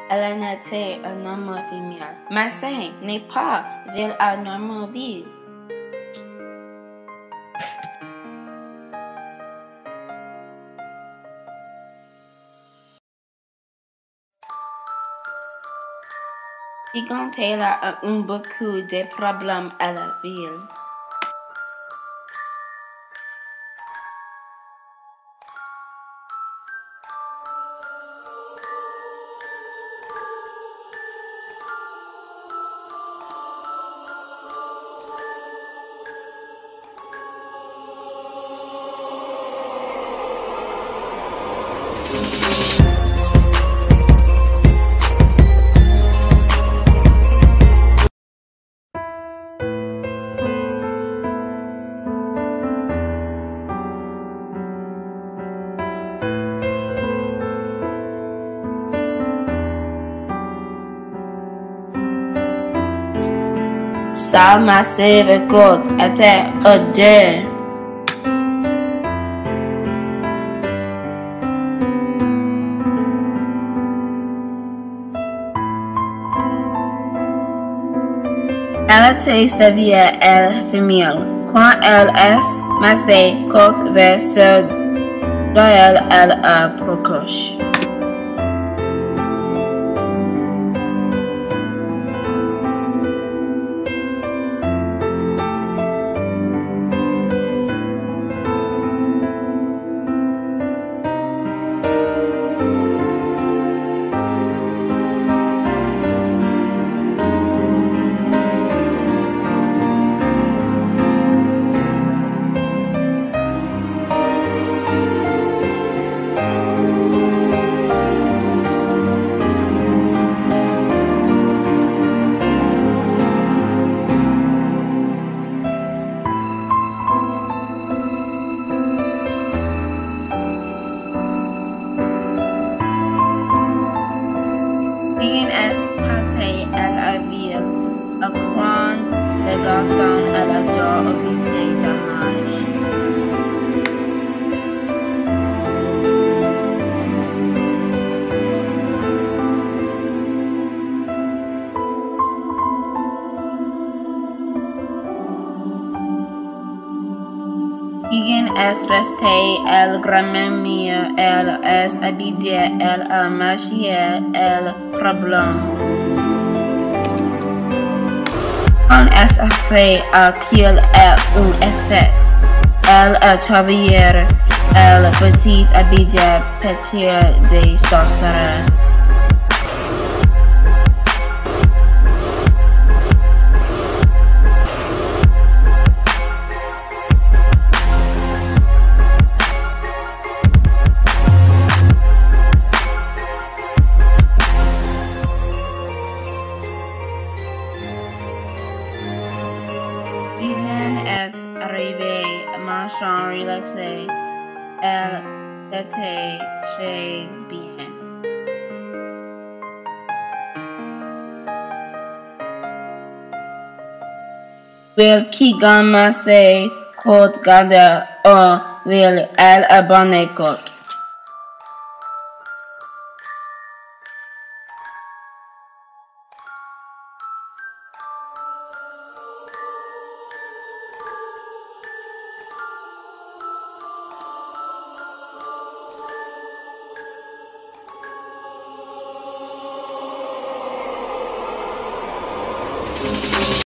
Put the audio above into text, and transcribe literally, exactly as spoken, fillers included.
Elle n'était un homme femelle. Ma saint n'est pas ville à Normandie. Quand elle a eu beaucoup de problèmes à la ville. Sa massive côte était à deux. Elle était sévère et femelle. Quand elle est massée côte vers sud, elle est proche. Il est parti à la ville, à quand les garçons à la door habiter dans l'âge. Il est resté à grand-mère, elle est habillée, elle a marché, elle problème. On est après à qu'il ait un effet. Elle a travaillé, elle petite habillée, petite des sorcières. Est arrivée, marchant relaxé, elle était très bien. Will qui gagne massé, côte garde, oh, will elle abonner côte.